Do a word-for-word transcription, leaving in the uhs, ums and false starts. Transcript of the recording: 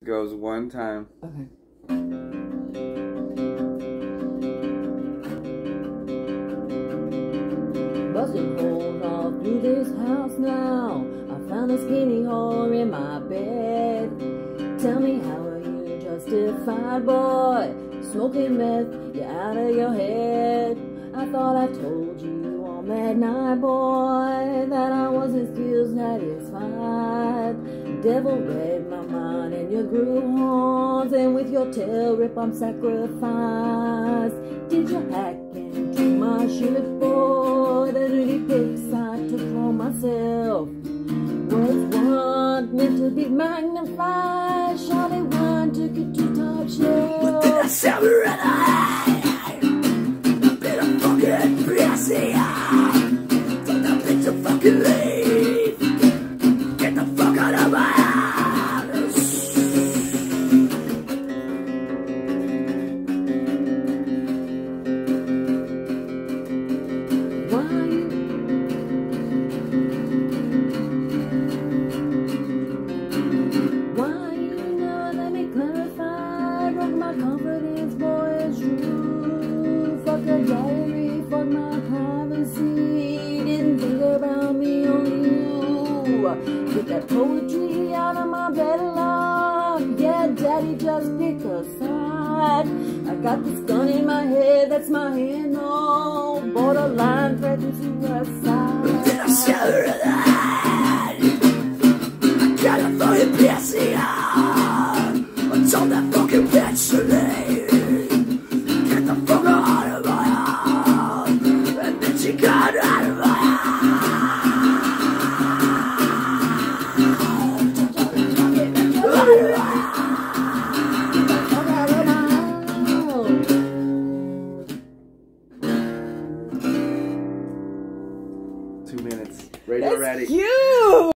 Goes one time. Okay. Busted holes all through this house now. I found a skinny hole in my bed. Tell me, how are you justified, boy? Smoking meth, you're out of your head. I thought I told you on that night, boy, that I wasn't still satisfied. Devil read my mind and your groove horns, and with your tail rip I'm sacrificed. Did you hack into my shirt, boy? The dirty pics I took for myself was one meant to be magnified. Shawty wine took it to top shelf. But then I saw her in the eye. A bit of fucking pussy. Don't that bitch to fucking leave. Get the fuck out of my house. Why you? Why you never let me clarify? Broke my confidence, boy, it's true. Fuck a diary, fuck my privacy. Didn't think about me, only you. Get that poetry out of my bedlock. Yeah, daddy, just pick a side. I got this gun in my head, that's my hand on. Borderline threatened suicide. But then I saw her in the eye. I got a fucking pussy. I told that fucking bitch to leave. Get the fuck out of my house. And then she got out of my house. Two minutes. Radio That's ready. cute!